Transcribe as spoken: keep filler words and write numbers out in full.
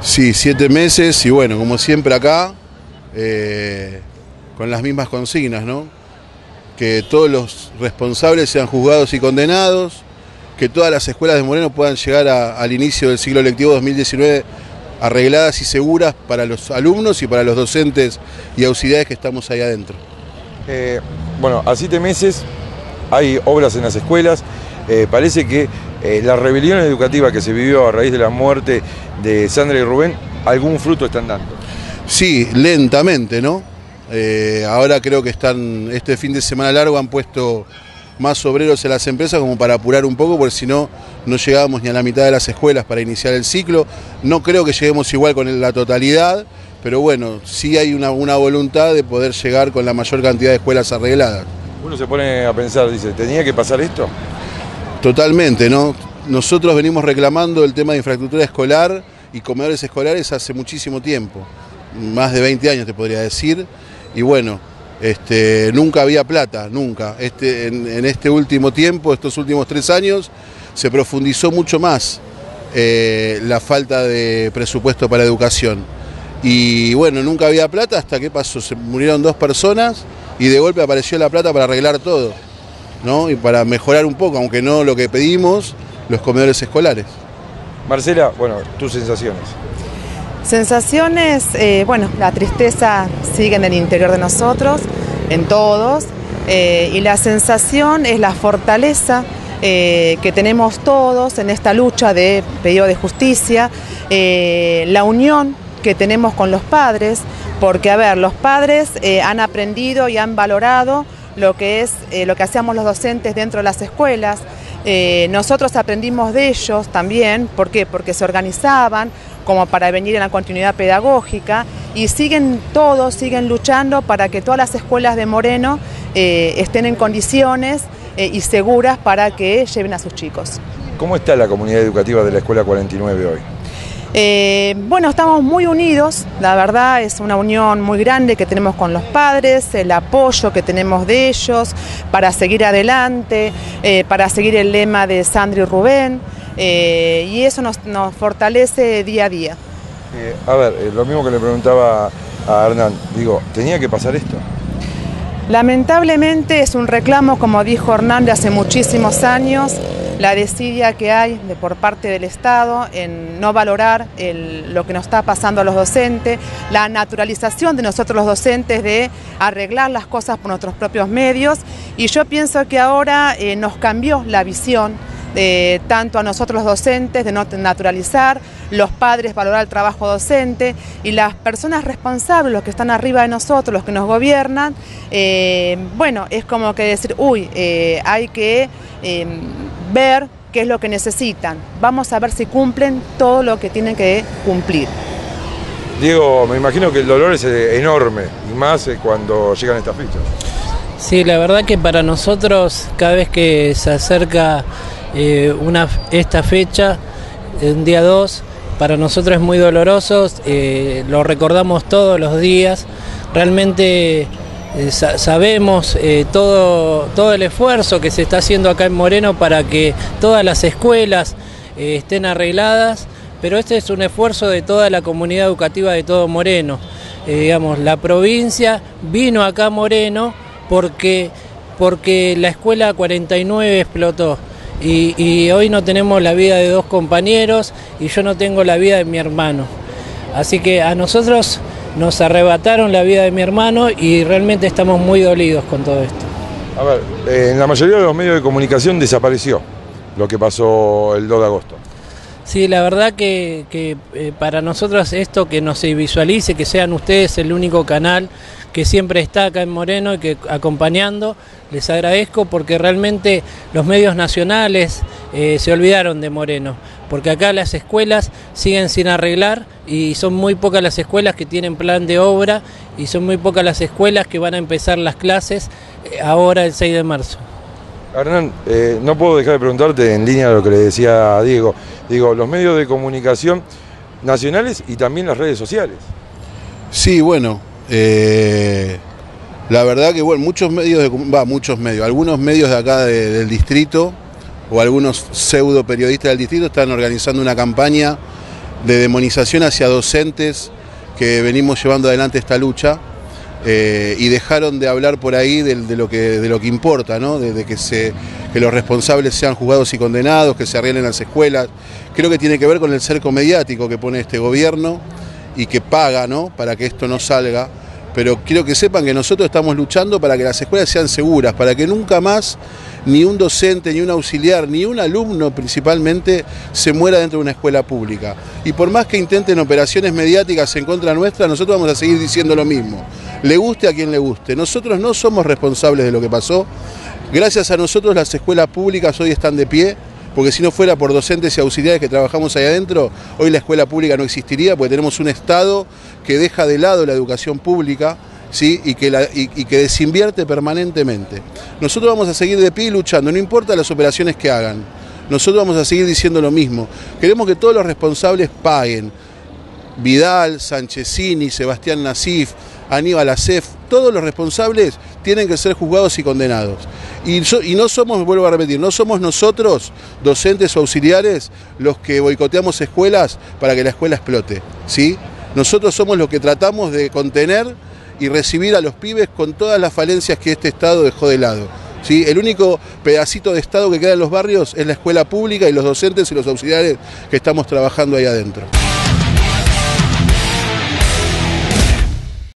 Sí, siete meses y bueno, como siempre acá, eh, con las mismas consignas, ¿no? Que todos los responsables sean juzgados y condenados, que todas las escuelas de Moreno puedan llegar a, al inicio del ciclo lectivo dos mil diecinueve arregladas y seguras para los alumnos y para los docentes y auxiliares que estamos ahí adentro. Eh, bueno, a siete meses hay obras en las escuelas, eh, parece que eh, la rebelión educativa que se vivió a raíz de la muerte de Sandra y Rubén, algún fruto están dando. Sí, lentamente, ¿no? Eh, ahora creo que están, este fin de semana largo han puesto más obreros en las empresas como para apurar un poco, porque si no, no llegábamos ni a la mitad de las escuelas para iniciar el ciclo. No creo que lleguemos igual con la totalidad, pero bueno, sí hay una, una voluntad de poder llegar con la mayor cantidad de escuelas arregladas. Uno se pone a pensar, dice, ¿tenía que pasar esto? Totalmente, ¿no? Nosotros venimos reclamando el tema de infraestructura escolar y comedores escolares hace muchísimo tiempo, más de veinte años te podría decir, y bueno, este, nunca había plata, nunca. Este, en, en este último tiempo, estos últimos tres años, se profundizó mucho más eh, la falta de presupuesto para educación. Y bueno, nunca había plata hasta que pasó, se murieron dos personas y de golpe apareció la plata para arreglar todo, ¿no? Y para mejorar un poco, aunque no lo que pedimos, los comedores escolares. Marcela, bueno, tus sensaciones. Sensaciones, eh, bueno, la tristeza sigue en el interior de nosotros, en todos, eh, y la sensación es la fortaleza eh, que tenemos todos en esta lucha de pedido de justicia, eh, la unión que tenemos con los padres, porque a ver, los padres eh, han aprendido y han valorado lo que es eh, lo que hacíamos los docentes dentro de las escuelas. Eh, nosotros aprendimos de ellos también, ¿por qué? Porque se organizaban como para venir en la continuidad pedagógica y siguen todos, siguen luchando para que todas las escuelas de Moreno eh, estén en condiciones eh, y seguras para que lleven a sus chicos. ¿Cómo está la comunidad educativa de la Escuela cuarenta y nueve hoy? Eh, bueno, estamos muy unidos, la verdad es una unión muy grande que tenemos con los padres, el apoyo que tenemos de ellos para seguir adelante, eh, para seguir el lema de Sandra y Rubén, eh, y eso nos, nos fortalece día a día. Eh, a ver, eh, lo mismo que le preguntaba a Hernán, digo, ¿tenía que pasar esto? Lamentablemente es un reclamo, como dijo Hernán, de hace muchísimos años, la desidia que hay de, por parte del Estado en no valorar el, lo que nos está pasando a los docentes, la naturalización de nosotros los docentes de arreglar las cosas por nuestros propios medios, y yo pienso que ahora eh, nos cambió la visión, eh, tanto a nosotros los docentes de no naturalizar, los padres valorar el trabajo docente y las personas responsables, los que están arriba de nosotros, los que nos gobiernan, eh, bueno, es como que decir, uy, eh, hay que eh, ver qué es lo que necesitan, vamos a ver si cumplen todo lo que tienen que cumplir. Diego, me imagino que el dolor es enorme, y más cuando llegan estas fechas. Sí, la verdad que para nosotros, cada vez que se acerca eh, una, esta fecha, un día dos, para nosotros es muy doloroso, eh, lo recordamos todos los días, realmente eh, sa sabemos eh, todo, todo el esfuerzo que se está haciendo acá en Moreno para que todas las escuelas eh, estén arregladas, pero este es un esfuerzo de toda la comunidad educativa de todo Moreno. Eh, digamos, la provincia vino acá a Moreno porque, porque la escuela cuarenta y nueve explotó. Y, y hoy no tenemos la vida de dos compañeros y yo no tengo la vida de mi hermano. Así que a nosotros nos arrebataron la vida de mi hermano y realmente estamos muy dolidos con todo esto. A ver, eh, en la mayoría de los medios de comunicación desapareció lo que pasó el dos de agosto. Sí, la verdad que, que eh, para nosotros esto que nos se visualice, que sean ustedes el único canal que siempre está acá en Moreno y que acompañando, les agradezco porque realmente los medios nacionales eh, se olvidaron de Moreno, porque acá las escuelas siguen sin arreglar y son muy pocas las escuelas que tienen plan de obra y son muy pocas las escuelas que van a empezar las clases eh, ahora el seis de marzo. Hernán, eh, no puedo dejar de preguntarte en línea de lo que le decía a Diego, digo, los medios de comunicación nacionales y también las redes sociales. Sí, bueno, eh, la verdad que bueno, muchos medios, de, va, muchos medios, algunos medios de acá de, del distrito o algunos pseudo periodistas del distrito están organizando una campaña de demonización hacia docentes que venimos llevando adelante esta lucha. Eh, y dejaron de hablar por ahí de, de, lo, que, de lo que importa, ¿no? de, de que, se, que los responsables sean juzgados y condenados, que se arreglen las escuelas. Creo que tiene que ver con el cerco mediático que pone este gobierno y que paga, ¿no? para que esto no salga. Pero quiero que sepan que nosotros estamos luchando para que las escuelas sean seguras, para que nunca más ni un docente, ni un auxiliar, ni un alumno principalmente se muera dentro de una escuela pública. Y por más que intenten operaciones mediáticas en contra nuestra, nosotros vamos a seguir diciendo lo mismo. Le guste a quien le guste. Nosotros no somos responsables de lo que pasó. Gracias a nosotros las escuelas públicas hoy están de pie, porque si no fuera por docentes y auxiliares que trabajamos ahí adentro, hoy la escuela pública no existiría, porque tenemos un Estado que deja de lado la educación pública, ¿sí? y, que la, y, y que desinvierte permanentemente. Nosotros vamos a seguir de pie y luchando, no importa las operaciones que hagan. Nosotros vamos a seguir diciendo lo mismo. Queremos que todos los responsables paguen. Vidal, Sanchezini, Sebastián Nasif, Aníbal Acef, todos los responsables tienen que ser juzgados y condenados. Y, so, y no somos, vuelvo a repetir, no somos nosotros, docentes o auxiliares, los que boicoteamos escuelas para que la escuela explote, ¿sí? Nosotros somos los que tratamos de contener y recibir a los pibes con todas las falencias que este Estado dejó de lado, ¿sí? El único pedacito de Estado que queda en los barrios es la escuela pública y los docentes y los auxiliares que estamos trabajando ahí adentro.